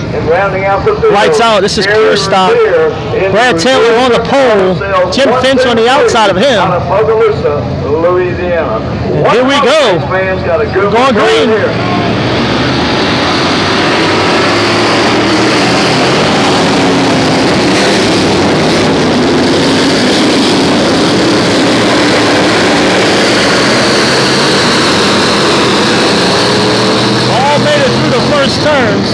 And rounding out the field, lights out. This is pure stock. Brad Taylor on the pole. Jim Finch on the outside of him. Out of Bogalusa, Louisiana. Here we go. Going green. All made it through the first turns.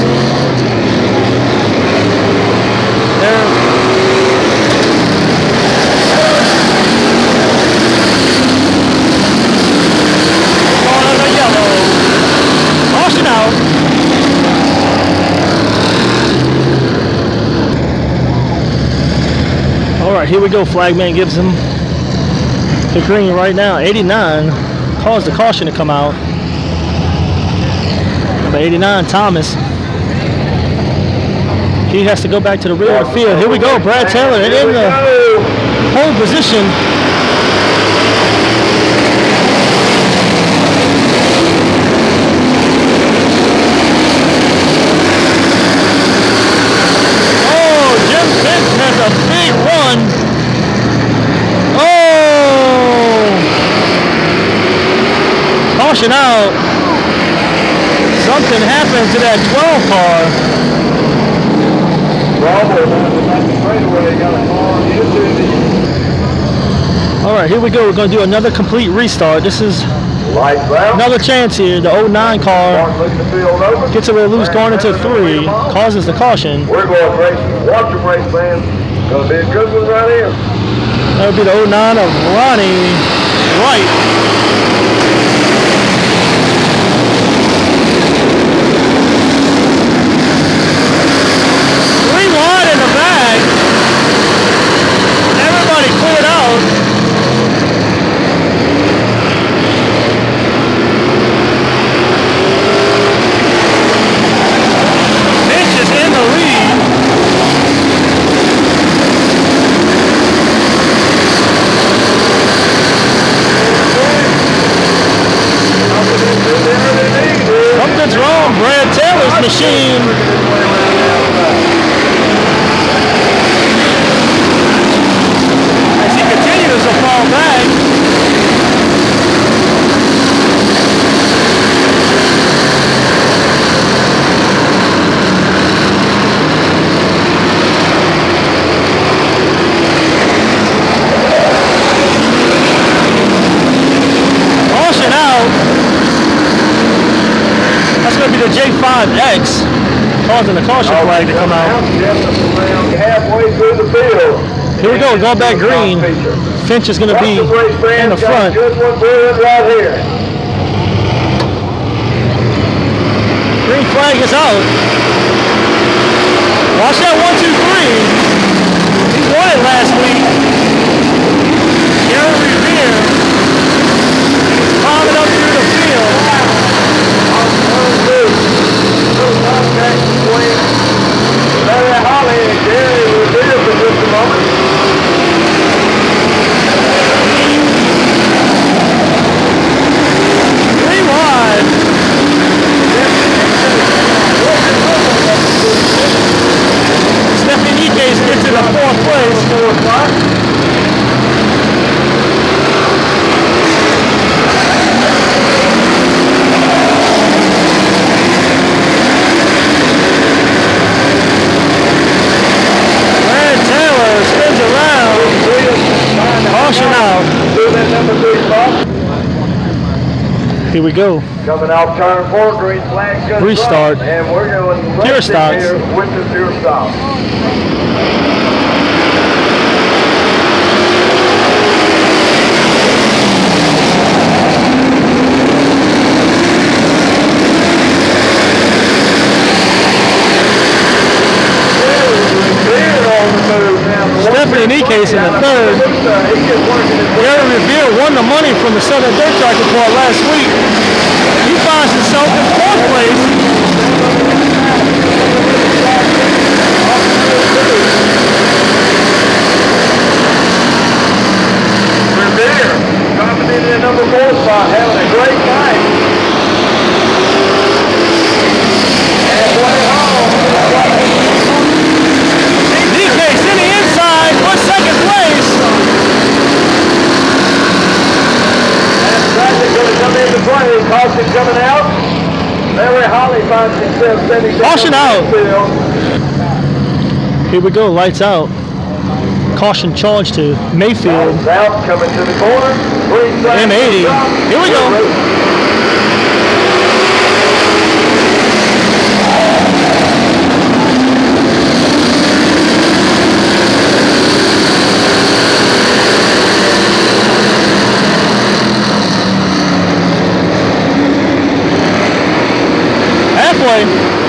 Here we go. Flagman gives him the green right now. 89 caused the caution to come out. Number 89, Thomas. He has to go back to the rear of the field. Here we go. Brad Taylor in the pole position. Oh, Jim Finch has a big run. Caution out. Something happened to that 12 car. All right, here we go. We're going to do another complete restart. This is another chance here. The 09 car gets a little loose going into 3, causes the caution. We're going racing. Watch your race, man. Going to be a good one right here. That would be the 09 of Ronnie Wright. Machine. As he continues to fall back. Caution out. That's going to be the J5X, causing the caution flag to come out. Halfway through the field. Here we go, going back green. Finch is going to be in the front. Good one right here. Green flag is out. Watch that 1, 2, 3. He won it last week. Gary Revere climbing up through the field. Larry Holly and Gary Revere for just a moment. Three wide. Stephanie Nikes gets in the 4th place. Here we go. Coming off turn 4, green flag. Restart. And we're going pure stocks here with the pure stock. Stephanie Nikes in the 3rd. Gary Revere won the money from the Southern Dirt Track Report last week. He finds himself in 4th place. Revere coming in the number 4 spot, having a great night. Halfway home. Caution out. Here we go, lights out. Caution charge to Mayfield. South coming to the corner. M80. Here we go. Halfway.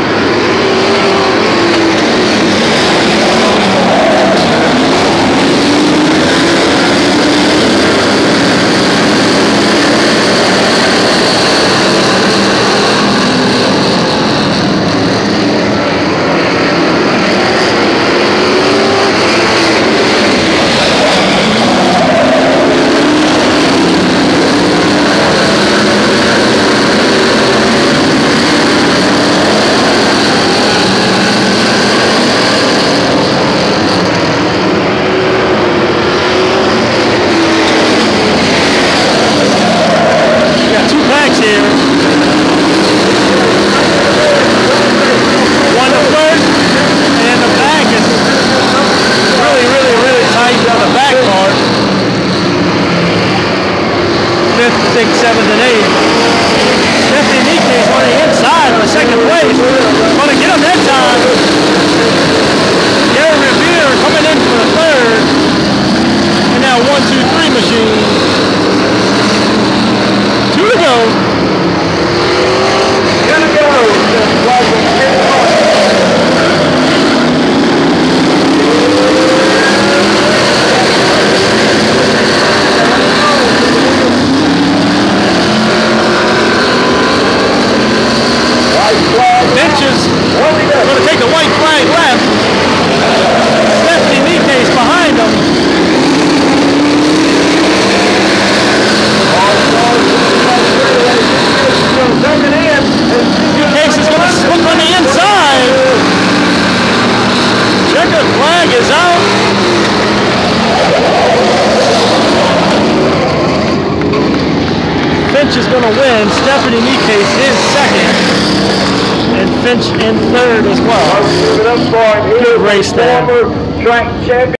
Sixth, seventh, and eighth. Stephanie Nike is on the inside on the second place. Going to get him that time. Gary Revere coming in for the third. And now 1, 2, 3 machine. 2 to go. Gonna go. Benches going to take the white flag left. Stephanie Nike's behind him. Nike's is going to swoop on the inside. Checkered flag is out. Finch is going to win. Stephanie Nike's is second. And Finch in third as well. Good race there.